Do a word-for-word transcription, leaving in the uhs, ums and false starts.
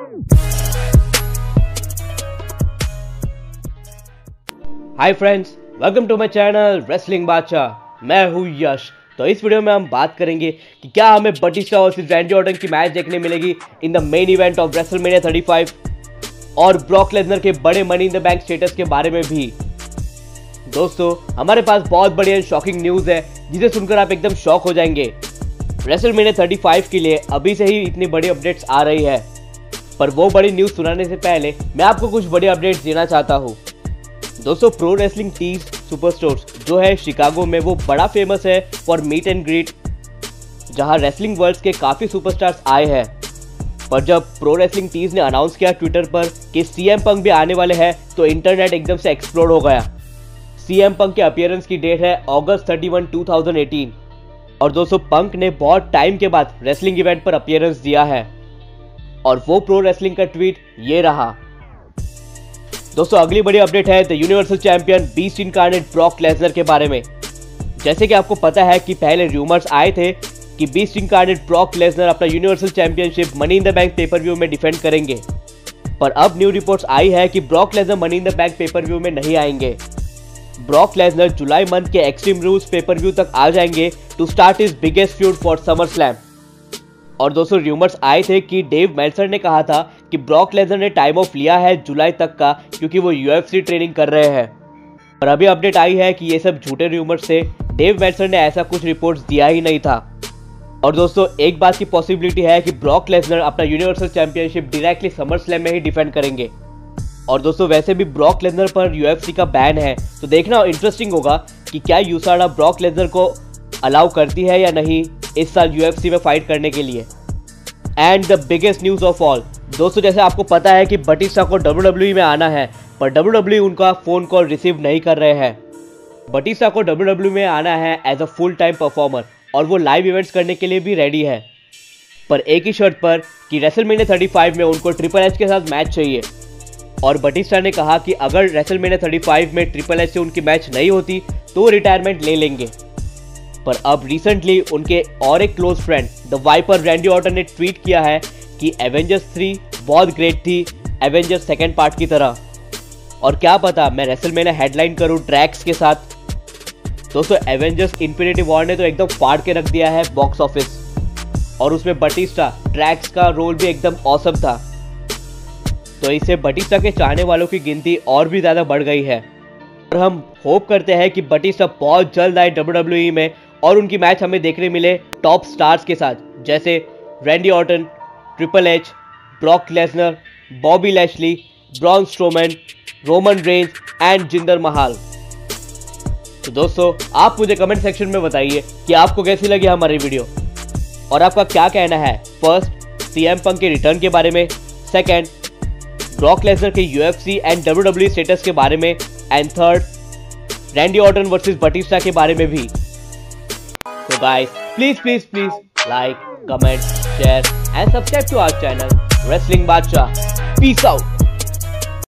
Hi friends, welcome to my channel wrestling Badshah. मैं हूँ यश। तो इस वीडियो में हम बात करेंगे कि क्या हमें बटिस्टा वर्सेस रैंडी ऑर्टन की मैच देखने मिलेगी in the main event of WrestleMania thirty five, और ब्रॉक लेसनर के बड़े money in the bank status के बारे में भी। दोस्तों, हमारे पास बहुत बड़ी एंड शॉकिंग न्यूज़ है जिसे सुनकर आप एकदम शॉक हो जाएंगे। रेसलमेनिया थर्टी फाइव के लिए अभी से ही इतनी बड़ी अपडेट्स आ रही है, पर वो बड़ी न्यूज़ सुनाने से पहले मैं आपको कुछ बड़ी अपडेट्स देना चाहता हूँ। दोस्तों, प्रो रेसलिंग टीज सुपरस्टोर्स जो है शिकागो में, वो बड़ा फेमस है फॉर मीट एंड ग्रीट, जहां रेसलिंग वर्ल्ड के काफ़ी सुपरस्टार्स आए हैं। पर जब प्रो रेसलिंग टीज ने अनाउंस किया ट्विटर पर कि सीएम पंक भी आने वाले हैं, तो इंटरनेट एकदम से एक्सप्लोड हो गया। सीएम पंक के अपीयरेंस की डेट है August thirty one two thousand eighteen, और दोस्तों पंक ने बहुत टाइम के बाद रेसलिंग इवेंट पर अपीयरेंस दिया है, और वो प्रो रेसलिंग का ट्वीट ये रहा। दोस्तों, अगली बड़ी अपडेट है the universal champion beast incarnate Brock Lesnar के बारे में। जैसे कि आपको पता है कि पहले रूमर्स आए थे कि बीस्ट इनकार्नेट ब्रॉक लेसनर अपना universal championship money in the bank pay per view में डिफेंड करेंगे, पर अब न्यू रिपोर्ट्स आई है कि Brock Lesnar money in the bank pay per view में नहीं आएंगे। ब्रॉक लेसनर जुलाई मंथ के एक्सट्रीम रूल्स पेपर व्यू तक आ जाएंगे to start his biggest feud for SummerSlam. और दोस्तों, रूमर्स आए थे कि डेव मेल्सर ने कहा था कि ब्रॉक लेसनर ने टाइम ऑफ लिया है जुलाई तक का, क्योंकि वो यूएफसी ट्रेनिंग कर रहे हैं। पर अभी अपडेट आई है कि ये सब झूठे रूमर्स थे, डेव मेल्सर ने ऐसा कुछ रिपोर्ट्स दिया ही नहीं था। और दोस्तों, एक बात की पॉसिबिलिटी है कि ब्रॉक लेसनर अपना universal championship directly SummerSlam में ही डिफेंड करेंगे। और दोस्तों, वैसे भी ब्रॉक लेसनर पर यूएफसी का बैन है, तो देखना इंटरेस्टिंग होगा कि क्या यूएसएडब्ल्यू ब्रॉक लेसनर को अलाउ करती है या नहीं इस साल यूएफसी में फाइट करने के लिए। And the biggest news of all, दोस्तों, जैसे आपको पता है कि बटिस्टा को डब्ल्यूडब्ल्यूई में आना है, पर डब्ल्यूडब्ल्यूई उनका फोन कॉल रिसीव नहीं कर रहे हैं। बटिस्टा को डब्ल्यूडब्ल्यूई में आना है as a full time performer, और वो लाइव इवेंट्स करने के लिए भी रेडी है, पर एक ही शर्त पर कि रेसलमेनिया थर्टी फाइव में उनको ट्रिपल एच के साथ मैच चाहिए। और बटिस्टा ने कहा कि अगर रेसलमेनिया थर्टी फाइव में ट्रिपल एच से उनकी मैच नहीं होती तो वो रिटायरमेंट ले लेंगे। पर अब रिसेंटली उनके और एक close friend the viper Randy Orton ने ट्वीट किया है कि एवेंजर्स थ्री बहुत ग्रेट थी, एवेंजर्स सेकेंड पार्ट की तरह, और क्या पता मैं रेसलमेनिया हेडलाइन करूं ड्रैक्स के साथ। दोस्तों, एवेंजर्स इन्फिनिटी वॉर ने तो एकदम फाड़ के रख दिया है बॉक्स ऑफिस, और उसमें बटिस्टा ड्रैक्स का रोल भी एकदम ऑसम था। तो इससे बटिस्टा के चाहने वालों की गिनती और भी ज़्यादा बढ़ गई है, और हम होप करते हैं कि बटिस्टा बहुत जल्द आए डब्ल्यूडब्ल्यूई में और उनकी मैच हमें देखने मिले टॉप स्टार्स के साथ, जैसे Randy Orton, triple H, Brock Lesnar, Bobby Lashley, Braun Strowman, Roman Reigns and Jinder Mahal. तो दोस्तों, आप मुझे कमेंट सेक्शन में बताइए कि आपको कैसी लगी हमारी वीडियो, और आपका क्या कहना है फर्स्ट सीएम पंक के रिटर्न के बारे में, सेकंड ब्रॉक लेसनर के यूएफसी एंड डब्ल्यूडब्ल्यूई स्टेटस के बारे में, and third Randy Orton versus Batista के बारे में भी। So guys, please please please like, comment, share and subscribe to our channel Wrestling Badshah. Peace out.